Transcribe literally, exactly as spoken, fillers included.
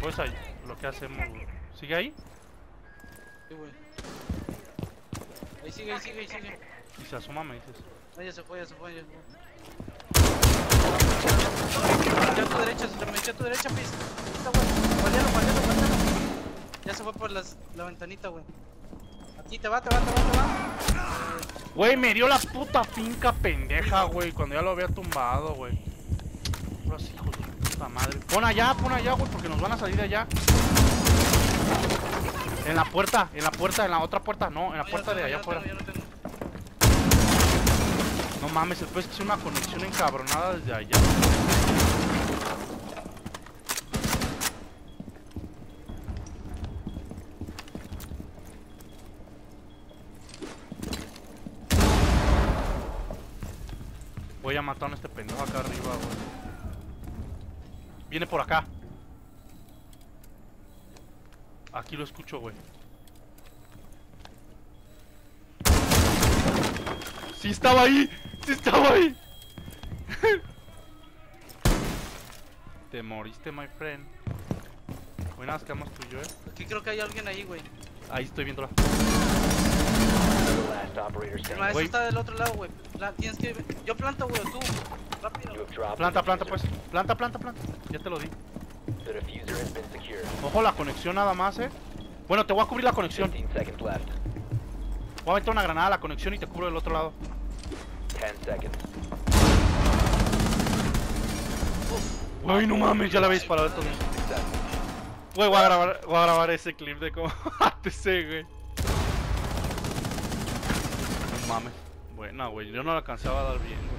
puedes ahí, lo que hacemos, güey. ¿Sigue ahí? Sí, güey. Ahí sigue, ahí sigue, ahí sigue. Y se asoma, me dices. No, ya se fue, ya se fue, ya se fue. Ya a tu derecha, se le metió a tu derecha, pis. Está güey. Guardiano, guardiano, guardiano. Ya se fue por las, la ventanita, güey. Aquí te va, te va, te va, te va. Güey, me dio la puta finca pendeja, güey. Cuando ya lo había tumbado, güey. Ahora sí, hijos de su puta madre. Pon allá, pon allá, güey, porque nos van a salir de allá. En la puerta, en la puerta, en la otra puerta. No, en la No, puerta tengo, de allá no afuera. tengo, no tengo. No mames, después que es una conexión encabronada desde allá. Voy a matar a este pendejo acá arriba, güey. Viene por acá. Aquí lo escucho, güey. ¡Sí estaba ahí! ¡Sí estaba ahí! Te moriste, my friend. Buenas, quedamos tú y yo, eh. Aquí creo que hay alguien ahí, güey. Ahí estoy viéndola. El maestro está del otro lado, güey. Pla- Tienes que... Yo planto, güey, tú. Rápido. Planta, planta, pues. Planta, planta, planta. Ya te lo di. Ojo la conexión nada más, eh. Bueno, te voy a cubrir la conexión. Voy a meter una granada a la conexión y te cubro del otro lado. Uy, no mames, ya la habéis disparado esto. Güey, voy a grabar, voy a grabar ese clip de cómo A T C, güey. No mames. Buena, güey. Yo no la alcanzaba a dar bien, güey.